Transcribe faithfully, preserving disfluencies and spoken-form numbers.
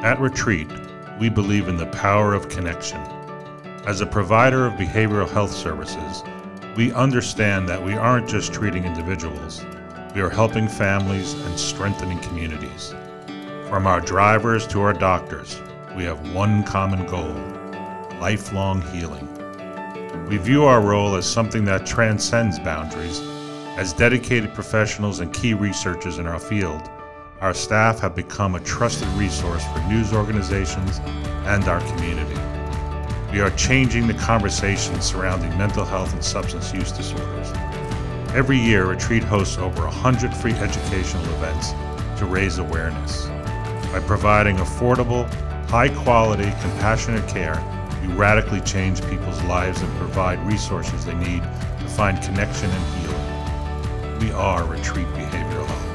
At Retreat, we believe in the power of connection. As a provider of behavioral health services, we understand that we aren't just treating individuals, we are helping families and strengthening communities. From our drivers to our doctors, we have one common goal: lifelong healing. We view our role as something that transcends boundaries. As dedicated professionals and key researchers in our field, our staff have become a trusted resource for news organizations and our community. We are changing the conversation surrounding mental health and substance use disorders. Every year, Retreat hosts over one hundred free educational events to raise awareness. By providing affordable, high-quality, compassionate care, we radically change people's lives and provide resources they need to find connection and healing. We are Retreat Behavioral Health.